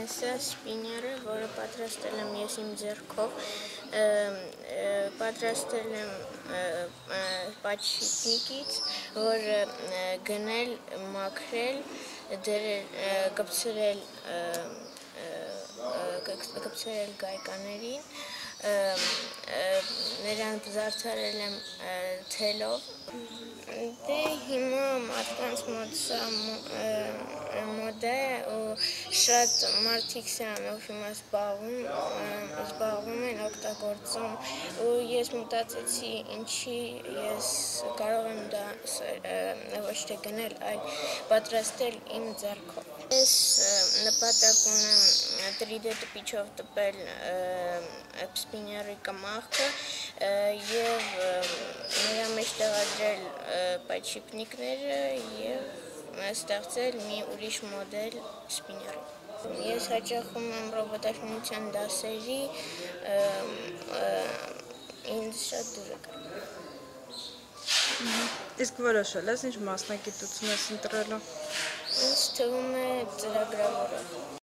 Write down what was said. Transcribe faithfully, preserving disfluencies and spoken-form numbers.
Սա սպիները, որը պատրաստել եմ ես իմ ձեռքով, պատրաստել եմ պատշիպնիկից, որը գնել, մաքրել, կպցրել կպցրել գայկաներին, նրան զարդարել եմ թելով։ Դե հիմա մարդկանց մոտ սա մոդ է ու շատ մարդիկ սրանով հիմա զբաղվում են, օգտագործում ու ես մտածեցի ինչի ես կարող եմ դա ոչ թե գնել, այլ պատրաստել իմ ձեռքով։ Ես նպատակ ունեմ տրի դե տպիչով տպել սպիների կամախքը և նրա մեջ տեղադրել պատշիպնիկները և ստեղծել մի ուրիշ մոդել սպիների։ Ես հաճախում եմ ռոբոտաշինության դասերի, ինձ շատ դուր է գալիս։ Իսկ որոշել ես ինչ մասնագիտություն ես ընտրելու։ Ինձ թվում է ծրագրավորող։